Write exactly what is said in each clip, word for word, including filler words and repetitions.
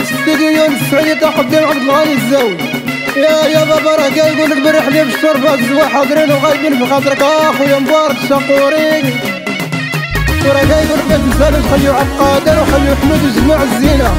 استديو السعودي تقدم عبد الغني الزاوي. يا يا بابا راه كيقول لك بالرحله بالشرفه الزوا حاضرين وغايبين في خاطرك اخويا مبارك الشقوري. وراه كيقول لك ما تنسانوش خليو عبد القادر وخليو حمود وجماع الزينه.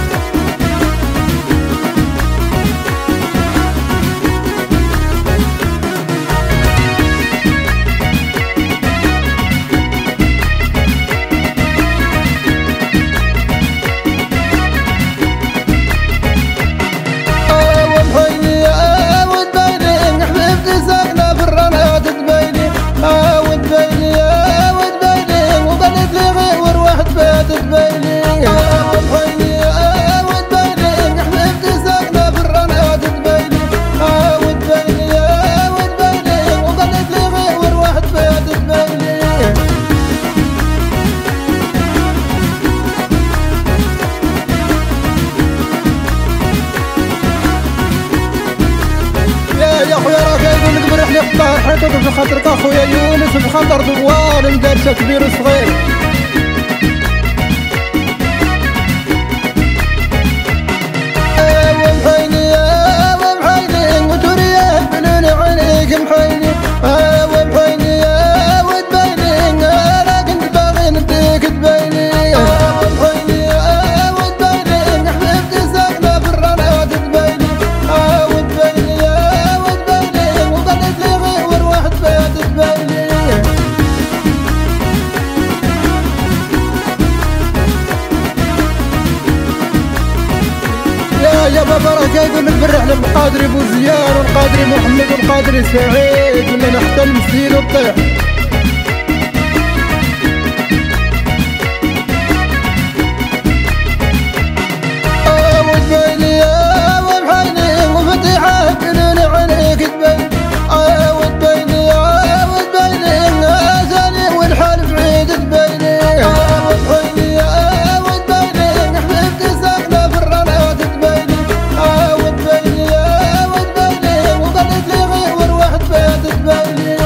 يا خويا راه كيقول لك بالرحله في الطاهر حيطوط في خاطرك اخويا يونس في خاطر دوار مدارسه كبير وصغير. ايوا محيني ايوا محيني وتوريا بنون عينيك محيني. ايوا محيني ايوا تبيني انا كنت باغي نديك تبيني. ايوا محيني ايوا تبيني حبيبتي ساكنه برا انا تبيني. ايوا تبيني يا بابا راه كيقول لك بالرحله القادري بوزيان والقادري محمد والقادري سعيد من حتى المسجد والطيح. ايوا تبيني ايوا محيني وفتيحه بنون عينيك تبين. ايوا تبيني ايوا تبيني غزالي والحال بعيد تبيني. ايوا محيني ايوا تبيني حبيبتي ساكنه برا انا تبيني. ايوا تبيني ايوا تبيني وبنت لي غير وروحت بيت تبيني.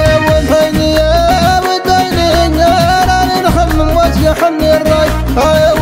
حني الراي.